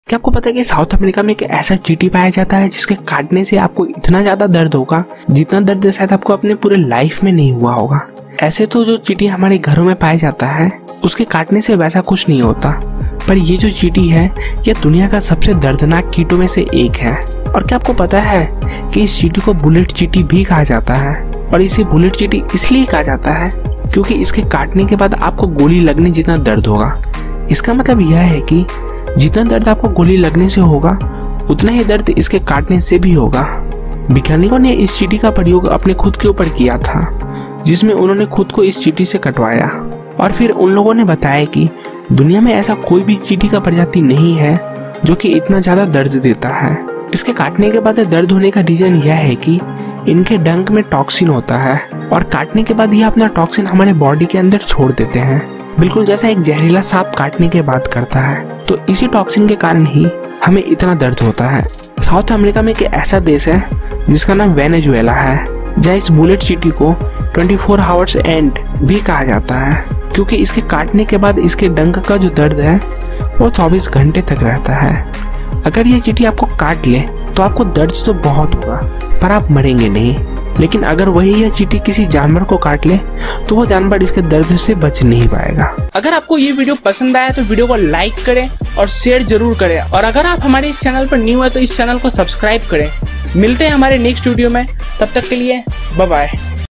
क्या आपको पता है कि साउथ अमेरिका में एक ऐसा चींटी पाया जाता है जिसके काटने से आपको इतना ज्यादा दर्द होगा जितना दर्द शायद आपको अपने पूरे लाइफ में नहीं हुआ होगा। ऐसे तो जो चींटी हमारे घरों में पाया जाता है उसके काटने से वैसा कुछ नहीं होता, पर ये जो चींटी है ये दुनिया का सबसे दर्दनाक कीटों में से एक है। और क्या आपको पता है कि इस चींटी को बुलेट चींटी भी कहा जाता है, और इसे बुलेट चींटी इसलिए कहा जाता है क्योंकि इसके काटने के बाद आपको गोली लगने जितना दर्द होगा। इसका मतलब यह है कि जितना दर्द आपको गोली लगने से होगा उतना ही दर्द इसके काटने से भी होगा। वैज्ञानिकों ने इस चींटी का प्रयोग अपने खुद के ऊपर किया था, जिसमें उन्होंने खुद को इस चींटी से कटवाया और फिर उन लोगों ने बताया कि दुनिया में ऐसा कोई भी चींटी का प्रजाति नहीं है जो कि इतना ज्यादा दर्द देता है। इसके काटने के बाद दर्द होने का रीजन यह है कि इनके डंक में टॉक्सिन होता है और काटने के बाद ये अपना टॉक्सिन हमारे बॉडी के अंदर छोड़ देते हैं, बिल्कुल जैसा एक जहरीला सांप काटने के बाद करता है। तो इसी टॉक्सिन के कारण ही हमें इतना दर्द होता है। साउथ अमेरिका में एक ऐसा देश है जिसका नाम वेनेजुएला है, जहाँ इस बुलेट चींटी को 24 आवर्स एंड भी कहा जाता है क्योंकि इसके काटने के बाद इसके डंक का जो दर्द है वो 24 घंटे तक रहता है। अगर ये चींटी आपको काट ले तो आपको दर्द तो बहुत होगा पर आप मरेंगे नहीं, लेकिन अगर वही यह चींटी किसी जानवर को काट ले तो वो जानवर इसके दर्द से बच नहीं पाएगा। अगर आपको ये वीडियो पसंद आया तो वीडियो को लाइक करें और शेयर जरूर करें, और अगर आप हमारे इस चैनल पर न्यू है तो इस चैनल को सब्सक्राइब करें। मिलते हैं हमारे नेक्स्ट वीडियो में, तब तक के लिए बाय बाय।